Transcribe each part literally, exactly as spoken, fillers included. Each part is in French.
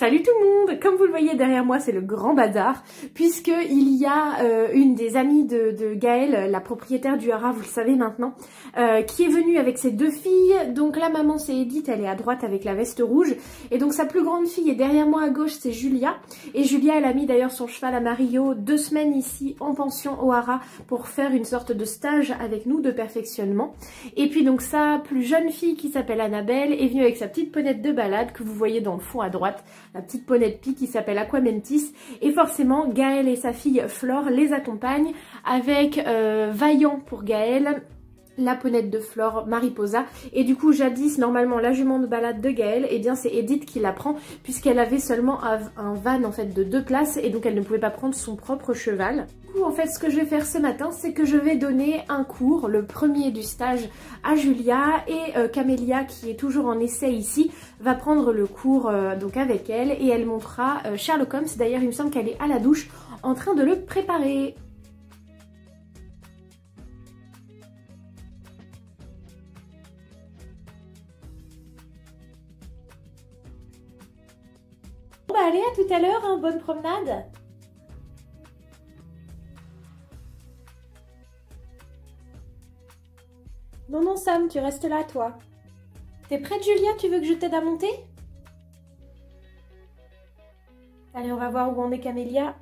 Salut tout le monde! Comme vous le voyez derrière moi, c'est le grand bazar, puisque il y a euh, une des amies de, de Gaëlle, la propriétaire du haras, vous le savez maintenant, euh, qui est venue avec ses deux filles. Donc la maman c'est Edith, elle est à droite avec la veste rouge, et donc sa plus grande fille est derrière moi à gauche, c'est Julia. Et Julia, elle a mis d'ailleurs son cheval à Mario deux semaines ici en pension au haras pour faire une sorte de stage avec nous de perfectionnement. Et puis donc sa plus jeune fille qui s'appelle Annabelle est venue avec sa petite ponette de balade que vous voyez dans le fond à droite. La petite ponette pie qui s'appelle Aquamentis, et forcément Gaëlle et sa fille Flore les accompagnent avec euh, Vaillant pour Gaëlle, la ponette de Flore Mariposa, et du coup jadis normalement la jument de balade de Gaëlle, et eh bien c'est Edith qui la prend puisqu'elle avait seulement un van en fait de deux places et donc elle ne pouvait pas prendre son propre cheval. Du coup en fait ce que je vais faire ce matin, c'est que je vais donner un cours, le premier du stage, à Julia, et euh, Camélia qui est toujours en essai ici va prendre le cours euh, donc avec elle, et elle montrera euh, Sherlock Holmes. D'ailleurs il me semble qu'elle est à la douche en train de le préparer. Bon bah allez, à tout à l'heure, hein, bonne promenade. Non, non, Sam, tu restes là, toi. T'es prête, Julia? Tu veux que je t'aide à monter? Allez, on va voir où en est Camélia.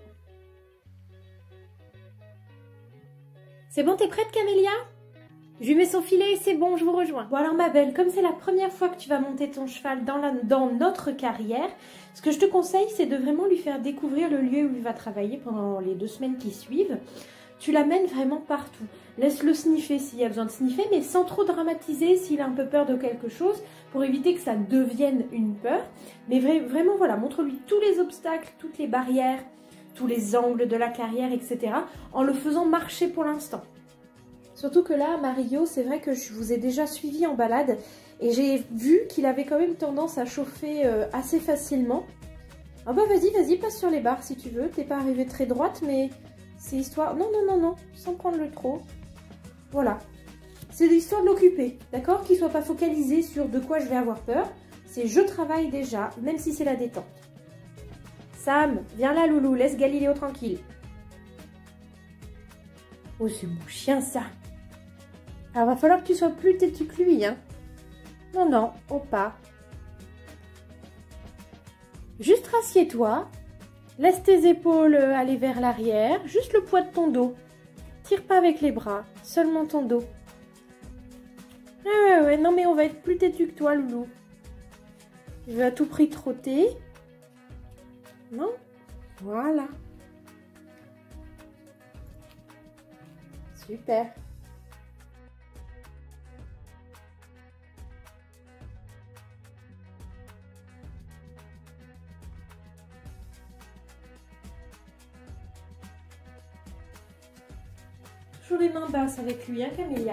C'est bon, t'es prête, Camélia? Je lui mets son filet et c'est bon, je vous rejoins. Bon alors ma belle, comme c'est la première fois que tu vas monter ton cheval dans, la, dans notre carrière, ce que je te conseille, c'est de vraiment lui faire découvrir le lieu où il va travailler pendant les deux semaines qui suivent. Tu l'amènes vraiment partout. Laisse-le sniffer s'il y a besoin de sniffer, mais sans trop dramatiser s'il a un peu peur de quelque chose, pour éviter que ça devienne une peur. Mais vra vraiment, voilà, montre-lui tous les obstacles, toutes les barrières, tous les angles de la carrière, et cetera, en le faisant marcher pour l'instant. Surtout que là, Mario, c'est vrai que je vous ai déjà suivi en balade et j'ai vu qu'il avait quand même tendance à chauffer euh, assez facilement. Ah bah vas-y, vas-y, passe sur les barres si tu veux. T'es pas arrivée très droite, mais c'est histoire... Non, non, non, non, sans prendre le trop. Voilà. C'est l'histoire de l'occuper, d'accord? Qu'il soit pas focalisé sur de quoi je vais avoir peur. C'est je travaille déjà, même si c'est la détente. Sam, viens là, loulou, laisse Galiléo tranquille. Oh, c'est mon chien, ça. Alors, va falloir que tu sois plus têtu que lui, hein. Non, non, au pas. Juste rassieds-toi. Laisse tes épaules aller vers l'arrière. Juste le poids de ton dos. Tire pas avec les bras, seulement ton dos. Ouais, ouais, ouais. Non, mais on va être plus têtu que toi, loulou. Je veux à tout prix trotter. Non? Voilà. Super. Toujours les mains basses avec lui, hein, Camélia?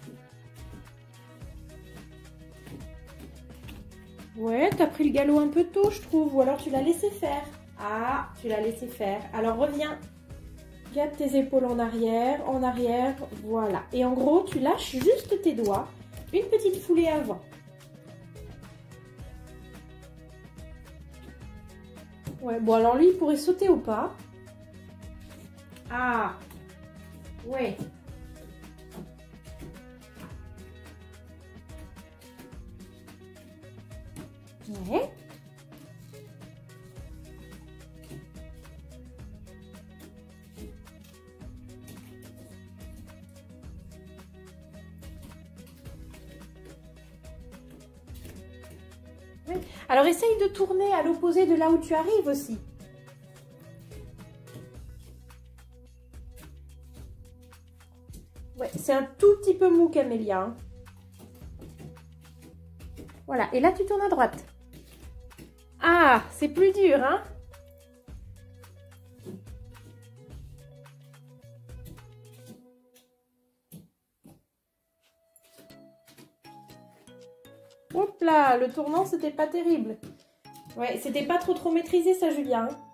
Ouais, t'as pris le galop un peu tôt, je trouve. Ou alors tu l'as laissé faire. Ah, tu l'as laissé faire. Alors reviens. Garde tes épaules en arrière, en arrière, voilà. Et en gros, tu lâches juste tes doigts. Une petite foulée avant. Ouais, bon alors lui, il pourrait sauter au pas. Ah, ouais. Ouais. Alors essaye de tourner à l'opposé de là où tu arrives aussi. Ouais, c'est un tout petit peu mou, Camélia. Hein. Voilà, et là tu tournes à droite. Ah, c'est plus dur, hein? Hop là, le tournant, c'était pas terrible. Ouais, c'était pas trop trop maîtrisé ça, Julien. Hein.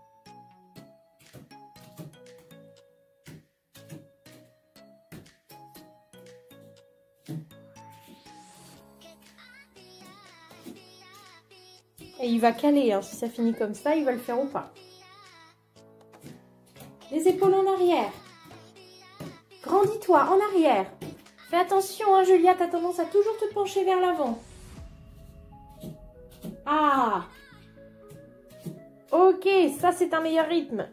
Et il va caler, hein. Si ça finit comme ça, il va le faire ou pas. Les épaules en arrière. Grandis-toi, en arrière. Fais attention, hein, Julia, t'as tendance à toujours te pencher vers l'avant. Ah! Ok, ça c'est un meilleur rythme.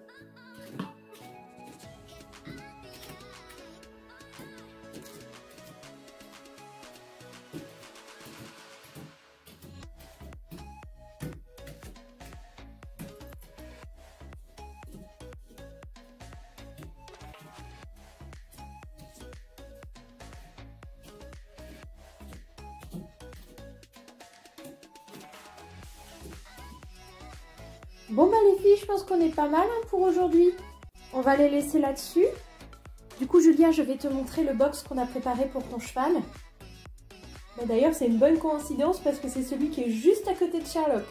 Bon bah les filles, je pense qu'on est pas mal hein, pour aujourd'hui. On va les laisser là-dessus. Du coup Julia, je vais te montrer le box qu'on a préparé pour ton cheval. Bah, d'ailleurs c'est une bonne coïncidence parce que c'est celui qui est juste à côté de Sherlock.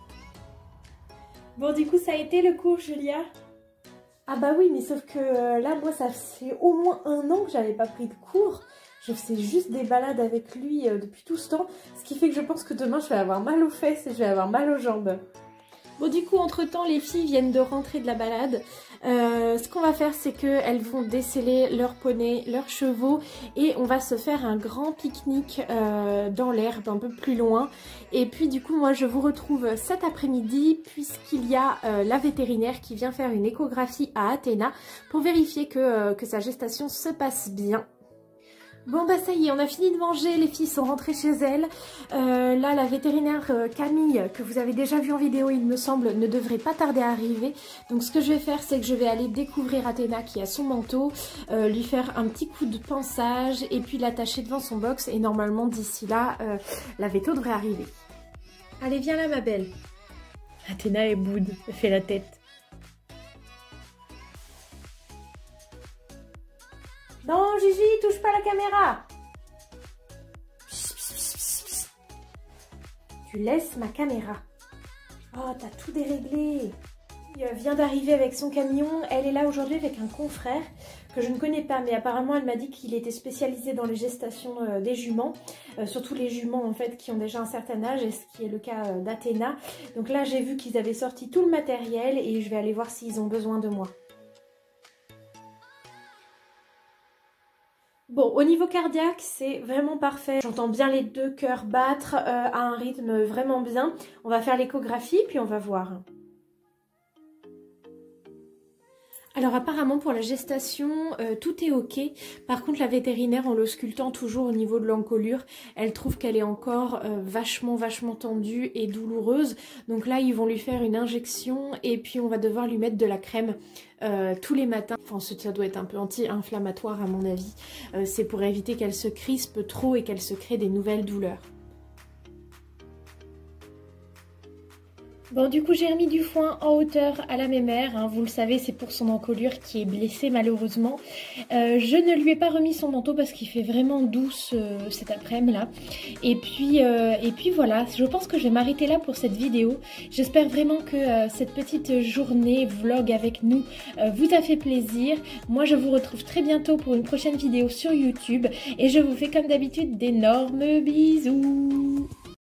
Bon du coup ça a été le cours Julia? Ah bah oui, mais sauf que euh, là moi ça fait au moins un an que j'avais pas pris de cours. Je faisais juste des balades avec lui euh, depuis tout ce temps. Ce qui fait que je pense que demain je vais avoir mal aux fesses et je vais avoir mal aux jambes. Bon du coup entre temps les filles viennent de rentrer de la balade. Euh, ce qu'on va faire c'est qu'elles vont déceler leurs poneys, leurs chevaux et on va se faire un grand pique-nique euh, dans l'herbe un peu plus loin. Et puis du coup moi je vous retrouve cet après-midi puisqu'il y a euh, la vétérinaire qui vient faire une échographie à Athéna pour vérifier que, euh, que sa gestation se passe bien. Bon bah ça y est, on a fini de manger, les filles sont rentrées chez elles. Euh, là, la vétérinaire euh, Camille, que vous avez déjà vue en vidéo, il me semble, ne devrait pas tarder à arriver. Donc ce que je vais faire, c'est que je vais aller découvrir Athéna qui a son manteau, euh, lui faire un petit coup de pansage et puis l'attacher devant son box. Et normalement, d'ici là, euh, la véto devrait arriver. Allez, viens là ma belle. Athéna est boude, elle fait la tête. Non, Gigi, touche pas la caméra. Psst, psst, psst, psst. Tu laisses ma caméra. Oh, t'as tout déréglé. Elle vient d'arriver avec son camion. Elle est là aujourd'hui avec un confrère que je ne connais pas. Mais apparemment, elle m'a dit qu'il était spécialisé dans les gestations euh, des juments. Euh, surtout les juments, en fait, qui ont déjà un certain âge. Et ce qui est le cas euh, d'Athéna. Donc là, j'ai vu qu'ils avaient sorti tout le matériel. Et je vais aller voir s'ils ont besoin de moi. Bon, au niveau cardiaque, c'est vraiment parfait. J'entends bien les deux cœurs battre euh, à un rythme vraiment bien. On va faire l'échographie, puis on va voir. Alors apparemment pour la gestation, euh, tout est ok. Par contre la vétérinaire, en l'auscultant toujours au niveau de l'encolure, elle trouve qu'elle est encore euh, vachement vachement tendue et douloureuse. Donc là ils vont lui faire une injection et puis on va devoir lui mettre de la crème euh, tous les matins. Enfin ça doit être un peu anti-inflammatoire à mon avis. Euh, c'est pour éviter qu'elle se crispe trop et qu'elle se crée des nouvelles douleurs. Bon, du coup, j'ai remis du foin en hauteur à la mémère. Hein, vous le savez, c'est pour son encolure qui est blessée malheureusement. Euh, je ne lui ai pas remis son manteau parce qu'il fait vraiment douce euh, cet après-midi là. Et puis, euh, et puis voilà, je pense que je vais m'arrêter là pour cette vidéo. J'espère vraiment que euh, cette petite journée vlog avec nous euh, vous a fait plaisir. Moi, je vous retrouve très bientôt pour une prochaine vidéo sur YouTube. Et je vous fais comme d'habitude d'énormes bisous.